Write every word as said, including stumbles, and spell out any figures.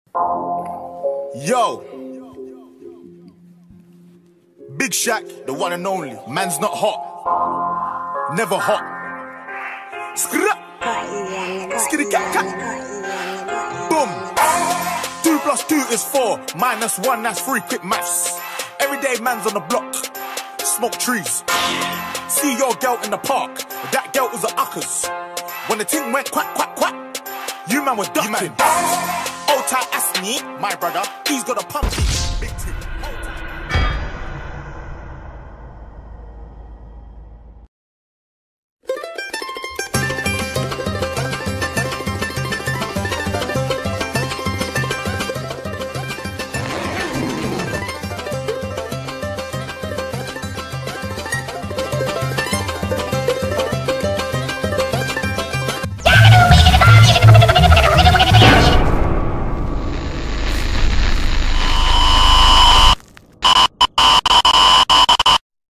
Yo, Big Shaq, the one and only. Man's not hot, never hot. Skra, skitty cat cat. Boom. Two plus two is four. Minus one, that's three. Quick maths. Everyday man's on the block. Smoke trees. See your girl in the park. That girl was a uckers. When the ting went quack quack quack, you man were ducking. Old tight Asney, my brother, he's got a pumpkin.